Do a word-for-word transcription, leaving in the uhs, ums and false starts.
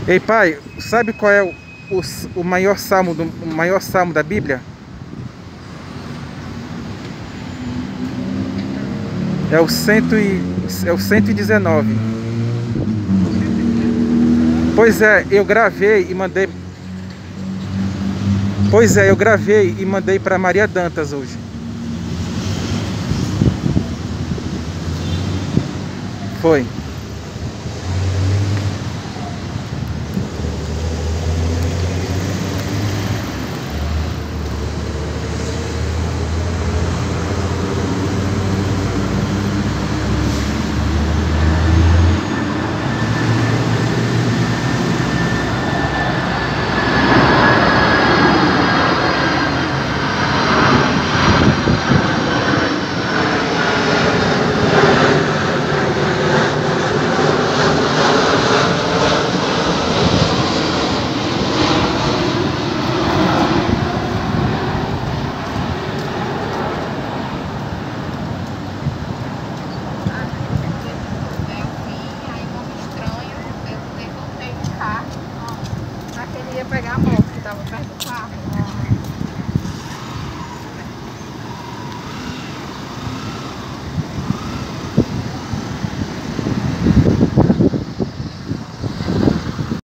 Ei, pai, sabe qual é o, o, o maior salmo do, o maior salmo da Bíblia? É o, cento e, é o cento e dezenove. Pois é, eu gravei e mandei. Pois é, eu gravei e mandei para Maria Dantas hoje. Foi.